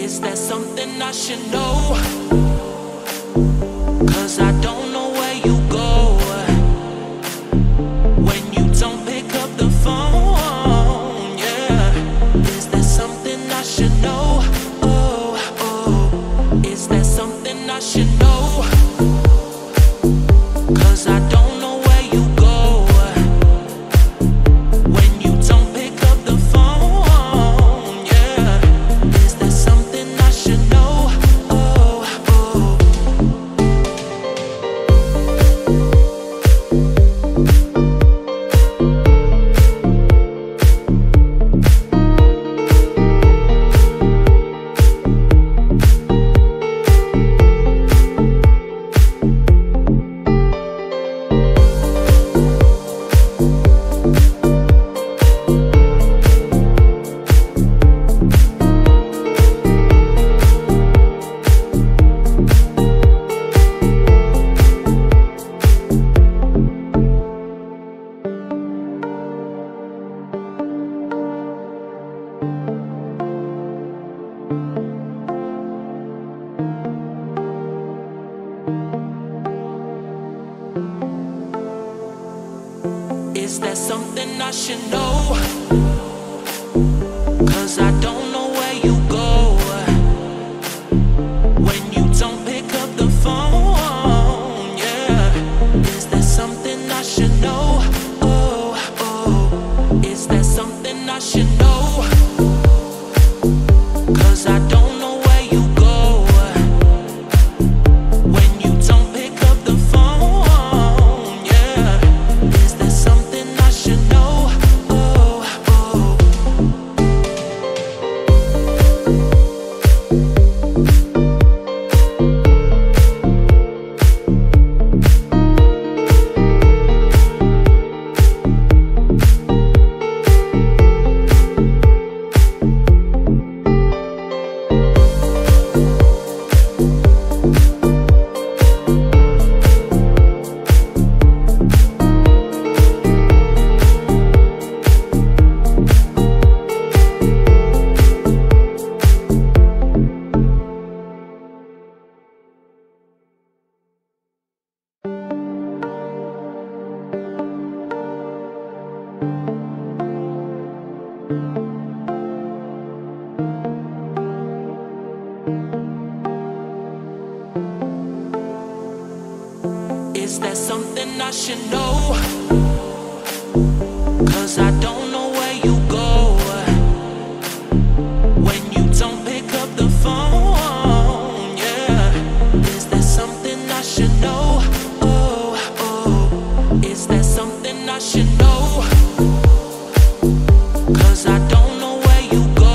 Is there something I should know? 'Cause I don't know where you go when you don't pick up the phone, yeah. Is there something I should know? Oh, oh. Is there something I should know? 'Cause I don't know where you go when you don't pick up the phone, yeah. Is there something I should know? Oh, oh. Is there something I should know? 'Cause I don't know where you go when you don't pick up the phone, yeah. Is there something I should know? Oh, oh. Is there something I should know? 'Cause I don't know where you go when you don't pick up the phone, yeah. Is there something I should know? Oh, oh. Is there something I should know? 'Cause I don't know where you go when you don't pick up the phone, yeah. Is there something I should know? Oh, oh. Is there something I should know? 'Cause I don't know where you go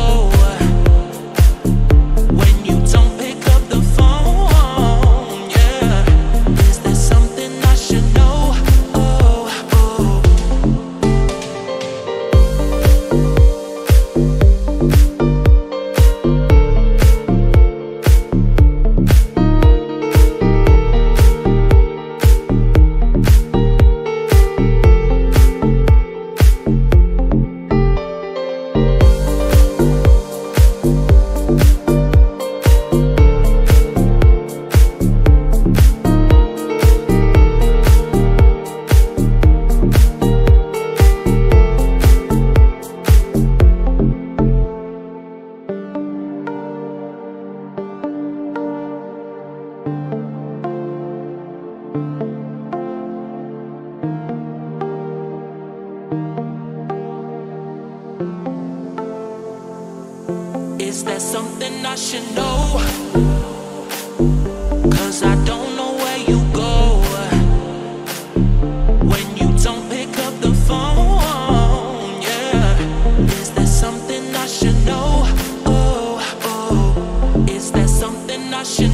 when you don't pick up the phone, yeah. Is there something I should know? Oh, oh. Is there something I should know? 'Cause I don't know where you go when you don't pick up the phone, yeah. Is there something I should know? Oh, oh. Is there something I should